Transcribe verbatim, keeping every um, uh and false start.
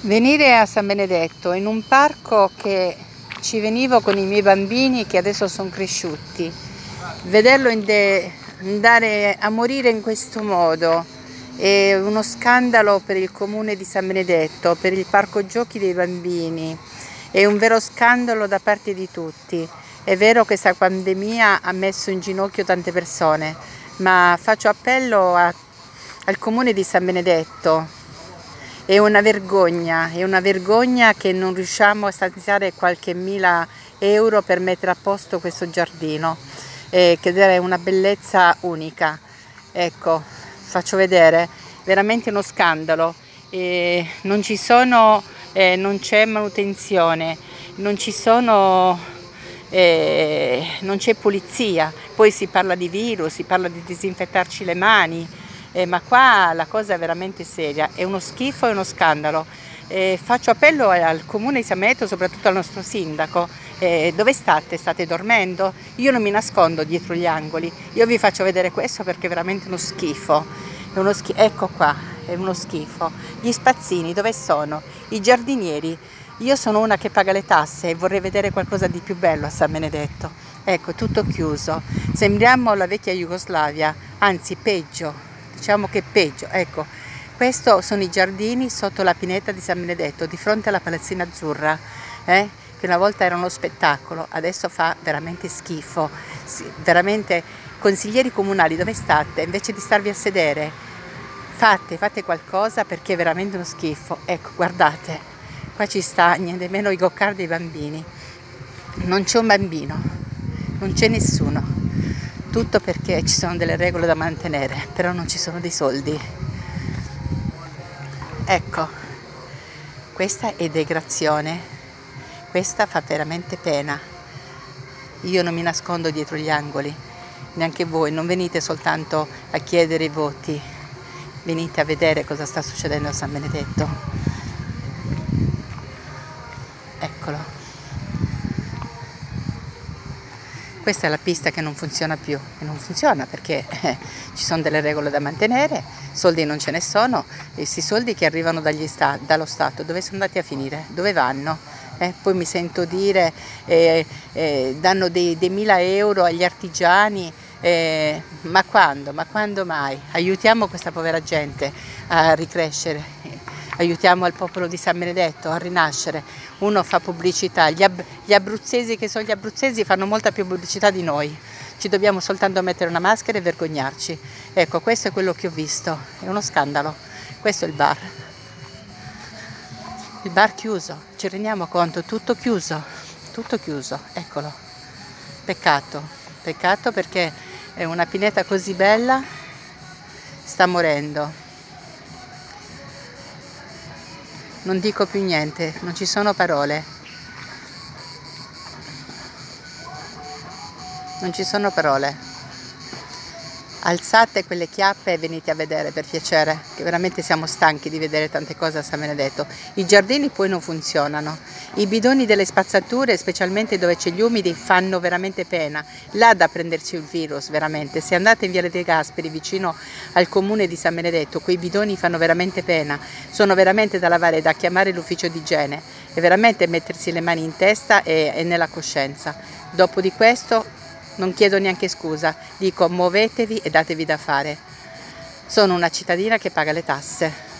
Venire a San Benedetto in un parco che ci venivo con i miei bambini che adesso sono cresciuti, vederlo andare a morire in questo modo è uno scandalo per il comune di San Benedetto, per il parco giochi dei bambini, è un vero scandalo da parte di tutti. È vero che questa pandemia ha messo in ginocchio tante persone, ma faccio appello a, al comune di San Benedetto. È una vergogna, è una vergogna che non riusciamo a stanziare qualche mila euro per mettere a posto questo giardino, eh, che è una bellezza unica. Ecco, faccio vedere, veramente uno scandalo. Eh, non ci sono, eh, non c'è manutenzione, non ci sono, eh, non c'è pulizia. Poi si parla di virus, si parla di disinfettarci le mani. Eh, ma qua la cosa è veramente seria, è uno schifo e uno scandalo. Eh, faccio appello al comune di San Benedetto, soprattutto al nostro sindaco. Eh, dove state? State dormendo? Io non mi nascondo dietro gli angoli, io vi faccio vedere questo perché è veramente uno schifo. È uno schifo. Ecco qua, è uno schifo. Gli spazzini dove sono? I giardinieri. Io sono una che paga le tasse e vorrei vedere qualcosa di più bello a San Benedetto. Ecco, tutto chiuso. Sembriamo la vecchia Jugoslavia, anzi peggio. Diciamo che peggio. Ecco, questi sono i giardini sotto la pineta di San Benedetto, di fronte alla Palazzina Azzurra, eh? Che una volta era uno spettacolo, adesso fa veramente schifo. Sì, veramente, consiglieri comunali, dove state? Invece di starvi a sedere, fate, fate qualcosa perché è veramente uno schifo. Ecco, guardate, qua ci sta niente meno i go-kart dei bambini. Non c'è un bambino, non c'è nessuno. Tutto perché ci sono delle regole da mantenere, però non ci sono dei soldi. Ecco, questa è degradazione, questa fa veramente pena. Io non mi nascondo dietro gli angoli, neanche voi, non venite soltanto a chiedere i voti, venite a vedere cosa sta succedendo a San Benedetto. Eccolo. Questa è la pista che non funziona più, e non funziona perché eh, ci sono delle regole da mantenere, soldi non ce ne sono, e questi soldi che arrivano dagli sta dallo Stato dove sono andati a finire? Dove vanno? Eh, poi mi sento dire eh, eh, danno dei, dei mila euro agli artigiani, eh, ma quando? Ma quando mai? Aiutiamo questa povera gente a ricrescere. Aiutiamo il popolo di San Benedetto a rinascere. Uno fa pubblicità, gli, ab gli abruzzesi che sono gli abruzzesi fanno molta più pubblicità di noi. Ci dobbiamo soltanto mettere una maschera e vergognarci. Ecco, questo è quello che ho visto, è uno scandalo. Questo è il bar. Il bar chiuso, ci rendiamo conto, tutto chiuso, tutto chiuso, eccolo. Peccato, peccato perché è una pineta così bella, sta morendo. Non dico più niente, non ci sono parole. Non ci sono parole. Alzate quelle chiappe e venite a vedere per piacere, che veramente siamo stanchi di vedere tante cose a San Benedetto. I giardini poi non funzionano. I bidoni delle spazzature, specialmente dove c'è gli umidi, fanno veramente pena. Là da prenderci il virus, veramente. Se andate in Viale dei Gasperi, vicino al comune di San Benedetto, quei bidoni fanno veramente pena. Sono veramente da lavare, da chiamare l'ufficio di igiene. E veramente mettersi le mani in testa e, e nella coscienza. Dopo di questo non chiedo neanche scusa, dico muovetevi e datevi da fare. Sono una cittadina che paga le tasse.